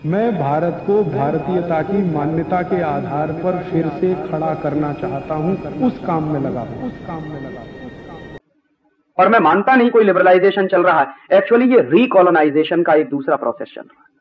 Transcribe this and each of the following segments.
मैं भारत को भारतीयता की मान्यता के आधार पर फिर से खड़ा करना चाहता हूं, उस काम में लगा हूं। और मैं मानता नहीं कोई लिबरलाइजेशन चल रहा है। एक्चुअली ये रिकॉलोनाइजेशन का एक दूसरा प्रोसेस चल रहा है।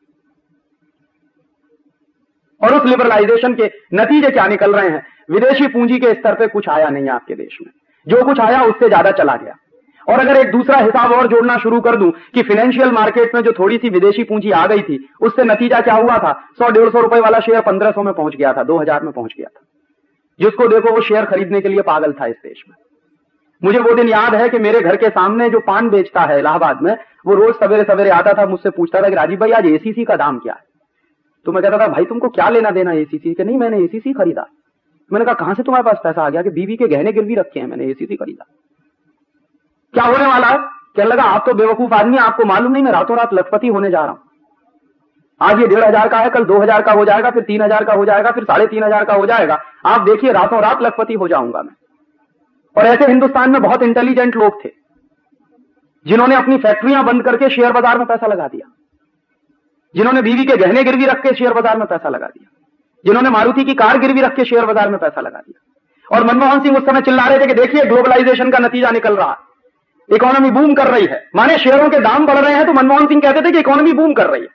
और उस लिबरलाइजेशन के नतीजे क्या निकल रहे हैं? विदेशी पूंजी के स्तर पे कुछ आया नहीं आपके देश में, जो कुछ आया उससे ज्यादा चला गया। और अगर एक दूसरा हिसाब और जोड़ना शुरू कर दूं कि फाइनेंशियल मार्केट में जो थोड़ी सी विदेशी पूंजी आ गई थी, उससे नतीजा क्या हुआ था? 100-150 रुपए वाला शेयर 1500 में पहुंच गया था, 2000 में पहुंच गया था। जिसको देखो वो शेयर खरीदने के लिए पागल था इस देश में। मुझे वो दिन याद है कि मेरे घर के सामने जो पान बेचता है इलाहाबाद में, वो रोज सवेरे सवेरे आता था, मुझसे पूछता था कि राजीव भाई आज एसीसी का दाम क्या है? तो मैं कहता था भाई तुमको क्या लेना देना एसीसी के? नहीं मैंने एसीसी खरीदा। मैंने कहा कहां से तुम्हारे पास पैसा आ गया? कि बीवी के गहने गिरवी रखे हैं, मैंने एसीसी खरीदा। क्या होने वाला है? क्या लगा आप तो बेवकूफ आदमी, आपको मालूम नहीं मैं रातों रात लखपति होने जा रहा हूं। आज ये 1500 का है, कल 2000 का हो जाएगा, फिर 3000 का हो जाएगा, फिर 3500 का हो जाएगा। आप देखिए रातों रात लखपति हो जाऊंगा मैं। और ऐसे हिंदुस्तान में बहुत इंटेलिजेंट लोग थे जिन्होंने अपनी फैक्ट्रियां बंद करके शेयर बाजार में पैसा लगा दिया, जिन्होंने बीवी के गहने गिरवी रख के शेयर बाजार में पैसा लगा दिया, जिन्होंने मारुति की कार गिरवी रख के शेयर बाजार में पैसा लगा दिया। और मनमोहन सिंह उस समय चिल्ला रहे थे कि देखिए ग्लोबलाइजेशन का नतीजा निकल रहा है, इकोनॉमी बूम कर रही है। माने शेयरों के दाम बढ़ रहे हैं, तो मनमोहन सिंह कहते थे कि इकोनॉमी बूम कर रही है।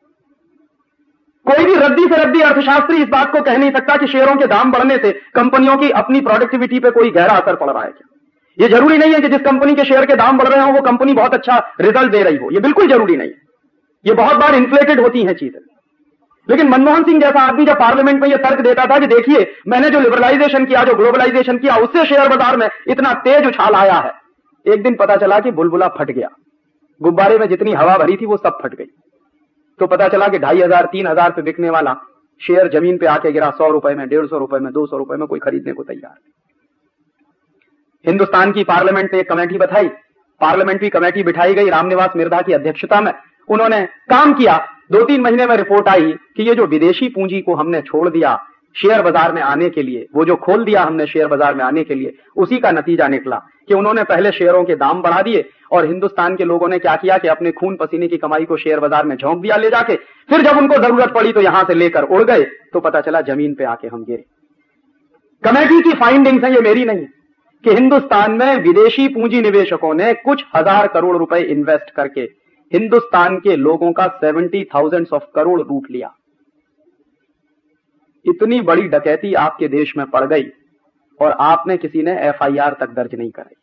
कोई भी रद्दी से रद्दी अर्थशास्त्री इस बात को कह नहीं सकता कि शेयरों के दाम बढ़ने से कंपनियों की अपनी प्रोडक्टिविटी पे कोई गहरा असर पड़ रहा है क्या? ये जरूरी नहीं है कि जिस कंपनी के शेयर के दाम बढ़ रहे हो वो कंपनी बहुत अच्छा रिजल्ट दे रही हो, ये बिल्कुल जरूरी नहीं है। ये बहुत बार इन्फ्लेटेड होती हैं चीजें। लेकिन मनमोहन सिंह जैसा आदमी जब पार्लियामेंट में यह तर्क देता था कि देखिए मैंने जो लिबरलाइजेशन किया, जो ग्लोबलाइजेशन किया, उससे शेयर बाजार में इतना तेज उछाल आया है, एक दिन पता चला कि बुलबुला फट गया। गुब्बारे में जितनी हवा भरी थी वो सब फट गई। तो पता चला कि 2500-3000 पे बिकने वाला शेयर जमीन पे आके गिरा 100 रुपए में, 150 रुपए में, 200 रुपए में, कोई खरीदने को तैयार नहीं। हिंदुस्तान की पार्लियामेंट ने एक कमेटी बैठाई, पार्लियामेंट्री कमेटी बिठाई गई रामनिवास मिर्धा की अध्यक्षता में। उन्होंने काम किया, 2-3 महीने में रिपोर्ट आई कि ये जो विदेशी पूंजी को हमने छोड़ दिया शेयर बाजार में आने के लिए, वो जो खोल दिया हमने शेयर बाजार में आने के लिए, उसी का नतीजा निकला कि उन्होंने पहले शेयरों के दाम बढ़ा दिए और हिंदुस्तान के लोगों ने क्या किया कि अपने खून पसीने की कमाई को शेयर बाजार में झोंक दिया ले जाके। फिर जब उनको जरूरत पड़ी तो यहां से लेकर उड़ गए, तो पता चला जमीन पे आके हम गिरे। कमेटी की फाइंडिंग्स है, ये मेरी नहीं, कि हिंदुस्तान में विदेशी पूंजी निवेशकों ने कुछ हजार करोड़ रुपए इन्वेस्ट करके हिंदुस्तान के लोगों का 70,000 करोड़ लूट लिया। इतनी बड़ी डकैती आपके देश में पड़ गई और आपने किसी ने एफआईआर तक दर्ज नहीं कराई।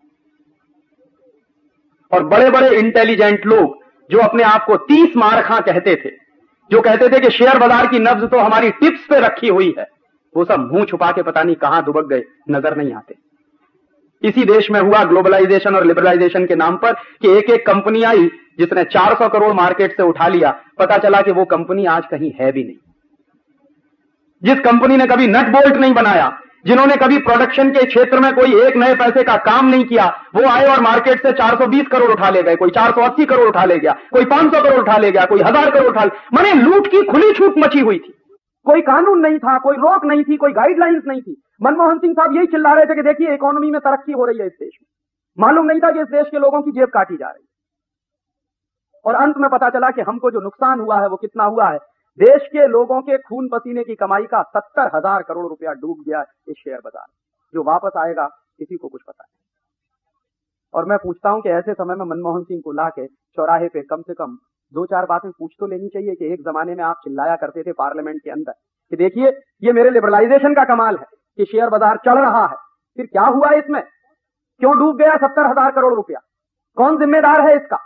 और बड़े बड़े इंटेलिजेंट लोग जो अपने आप को 30 मारखा कहते थे, जो कहते थे कि शेयर बाजार की नब्ज तो हमारी टिप्स पे रखी हुई है, वो सब मुंह छुपा के पता नहीं कहां दुबक गए, नजर नहीं आते। इसी देश में हुआ ग्लोबलाइजेशन और लिबरलाइजेशन के नाम पर कि एक एक कंपनी आई जिसने 400 करोड़ मार्केट से उठा लिया, पता चला कि वो कंपनी आज कहीं है भी नहीं। जिस कंपनी ने कभी नट बोल्ट नहीं बनाया, जिन्होंने कभी प्रोडक्शन के क्षेत्र में कोई एक नए पैसे का काम नहीं किया, वो आए और मार्केट से 420 करोड़ उठा ले गए, कोई 480 करोड़ उठा ले गया, कोई 500 करोड़ उठा ले गया, कोई 1000 करोड़ उठा ले। माने लूट की खुली छूट मची हुई थी, कोई कानून नहीं था, कोई रोक नहीं थी, कोई गाइडलाइंस नहीं थी। मनमोहन सिंह साहब यही चिल्ला रहे थे कि देखिए इकोनॉमी में तरक्की हो रही है इस देश में। मालूम नहीं था कि इस देश के लोगों की जेब काटी जा रही है। और अंत में पता चला कि हमको जो नुकसान हुआ है वो कितना हुआ है। देश के लोगों के खून पसीने की कमाई का 70,000 करोड़ रुपया डूब गया इस शेयर बाजार। जो वापस आएगा किसी को कुछ पता नहीं। और मैं पूछता हूं कि ऐसे समय में मनमोहन सिंह को लाके चौराहे पे कम से कम 2-4 बातें पूछ तो लेनी चाहिए कि एक जमाने में आप चिल्लाया करते थे पार्लियामेंट के अंदर कि देखिए ये मेरे लिबरलाइजेशन का कमाल है कि शेयर बाजार चढ़ रहा है, फिर क्या हुआ इसमें, क्यों डूब गया 70,000 करोड़ रुपया, कौन जिम्मेदार है इसका?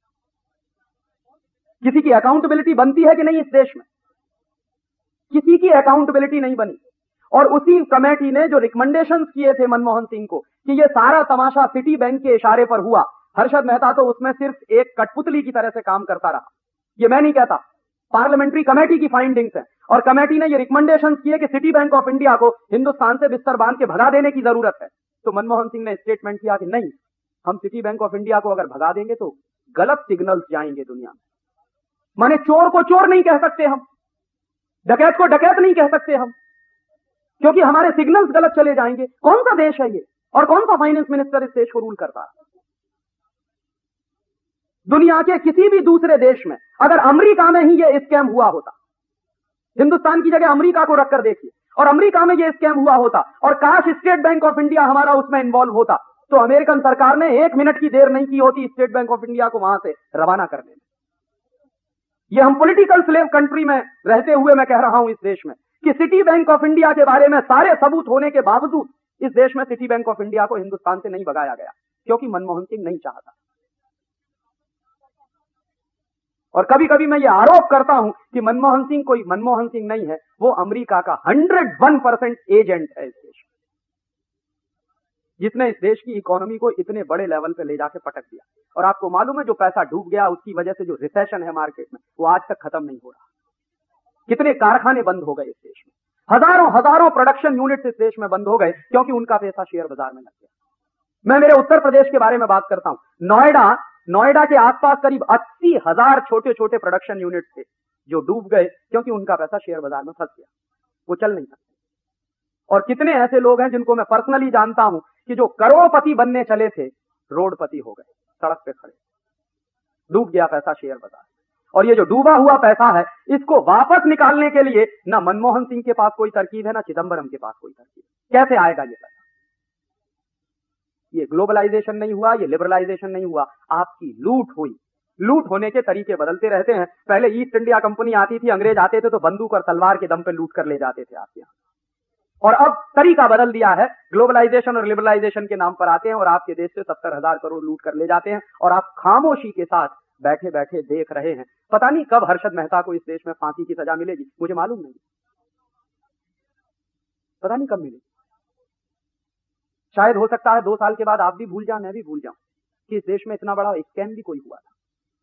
किसी की अकाउंटेबिलिटी बनती है कि नहीं इस देश में? किसी की अकाउंटेबिलिटी नहीं बनी। और उसी कमेटी ने जो रिकमेंडेशंस किए थे मनमोहन सिंह को कि ये सारा तमाशा सिटी बैंक के इशारे पर हुआ, हर्षद मेहता तो उसमें सिर्फ एक कठपुतली की तरह से काम करता रहा। ये मैं नहीं कहता, पार्लियामेंट्री कमेटी की फाइंडिंग्स है। और कमेटी ने ये रिकमेंडेशंस किए कि सिटी बैंक ऑफ इंडिया को हिंदुस्तान से बिस्तर बांध के भगा देने की जरूरत है। तो मनमोहन सिंह ने स्टेटमेंट किया कि नहीं, हम सिटी बैंक ऑफ इंडिया को अगर भगा देंगे तो गलत सिग्नल्स जाएंगे दुनिया में। माने चोर को चोर नहीं कह सकते हम, डकैत को डकैत नहीं कह सकते हम, क्योंकि हमारे सिग्नल्स गलत चले जाएंगे। कौन सा देश है ये और कौन सा फाइनेंस मिनिस्टर इस देश को रूल करता है? दुनिया के किसी भी दूसरे देश में अगर अमेरिका में ही ये स्कैम हुआ होता, हिंदुस्तान की जगह अमेरिका को रखकर देखिए, और अमेरिका में ये स्कैम हुआ होता और काश स्टेट बैंक ऑफ इंडिया हमारा उसमें इन्वॉल्व होता, तो अमेरिकन सरकार ने 1 मिनट की देर नहीं की होती स्टेट बैंक ऑफ इंडिया को वहां से रवाना करने में। ये हम पॉलिटिकल स्लेव कंट्री में रहते हुए मैं कह रहा हूं इस देश में कि सिटी बैंक ऑफ इंडिया के बारे में सारे सबूत होने के बावजूद इस देश में सिटी बैंक ऑफ इंडिया को हिंदुस्तान से नहीं भगाया गया, क्योंकि मनमोहन सिंह नहीं चाहता। और कभी कभी मैं ये आरोप करता हूं कि मनमोहन सिंह कोई मनमोहन सिंह नहीं है, वो अमेरिका का 101% एजेंट है इस देश, जिसने इस देश की इकोनॉमी को इतने बड़े लेवल पे ले जाके पटक दिया। और आपको मालूम है जो पैसा डूब गया उसकी वजह से जो रिसेशन है मार्केट में वो आज तक खत्म नहीं हो रहा। कितने कारखाने बंद हो गए इस देश में, हजारों प्रोडक्शन यूनिट्स इस देश में बंद हो गए क्योंकि उनका पैसा शेयर बाजार में लग गया। मैं मेरे उत्तर प्रदेश के बारे में बात करता हूं। नोएडा के आसपास करीब 80,000 छोटे छोटे प्रोडक्शन यूनिट थे जो डूब गए क्योंकि उनका पैसा शेयर बाजार में फंस गया, वो चल नहीं सकते। और कितने ऐसे लोग हैं जिनको मैं पर्सनली जानता हूं कि जो करोड़पति बनने चले थे रोडपति हो गए, सड़क पे खड़े, डूब गया पैसा शेयर बाजार। और ये जो डूबा हुआ पैसा है इसको वापस निकालने के लिए ना मनमोहन सिंह के पास कोई तरकीब है, ना चिदंबरम के पास कोई तरकीब। कैसे आएगा ये पैसा? ये ग्लोबलाइजेशन नहीं हुआ, ये लिबरलाइजेशन नहीं हुआ, आपकी लूट हुई। लूट होने के तरीके बदलते रहते हैं। पहले ईस्ट इंडिया कंपनी आती थी, अंग्रेज आते थे तो बंदूक और तलवार के दम पे लूट कर ले जाते थे आपके यहाँ, और अब तरीका बदल दिया है, ग्लोबलाइजेशन और लिबरलाइजेशन के नाम पर आते हैं और आपके देश से 70,000 करोड़ लूट कर ले जाते हैं और आप खामोशी के साथ बैठे बैठे देख रहे हैं। पता नहीं कब हर्षद मेहता को इस देश में फांसी की सजा मिलेगी, मुझे मालूम नहीं, पता नहीं कब मिलेगी। शायद हो सकता है 2 साल के बाद आप भी भूल जाओ, मैं भी भूल जाऊं कि इस देश में इतना बड़ा स्कैम भी कोई हुआ था।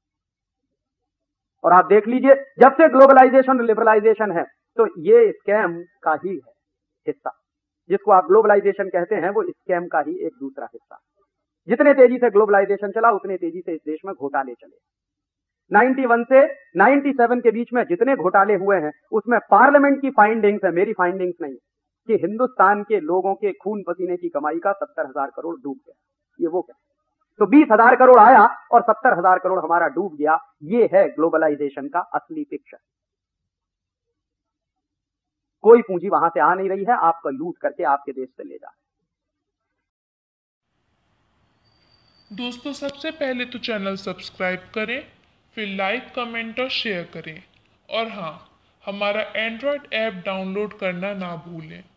और आप देख लीजिए, जब से ग्लोबलाइजेशन और लिबरलाइजेशन है तो ये स्कैम का ही है हिस्सा। जिसको आप ग्लोबलाइजेशन कहते हैं वो स्कैम का ही एक दूसरा हिस्सा। जितने तेजी से ग्लोबलाइजेशन चला उतने तेजी से इस देश में घोटाले चले। 91 से 97 के बीच में जितने घोटाले हुए हैं उसमें पार्लियामेंट की फाइंडिंग्स है, मेरी फाइंडिंग्स नहीं, कि हिंदुस्तान के लोगों के खून पसीने की कमाई का 70,000 करोड़ डूब गया। ये वो क्या, तो 20,000 करोड़ आया और 70,000 करोड़ हमारा डूब गया। ये है ग्लोबलाइजेशन का असली पिक्चर। कोई पूंजी वहां से आ नहीं रही है, आपका लूट करके आपके देश से ले जा रहे। दोस्तों, सबसे पहले तो चैनल सब्सक्राइब करें, फिर लाइक, कमेंट और शेयर करें। और हाँ, हमारा एंड्रॉयड ऐप डाउनलोड करना ना भूलें।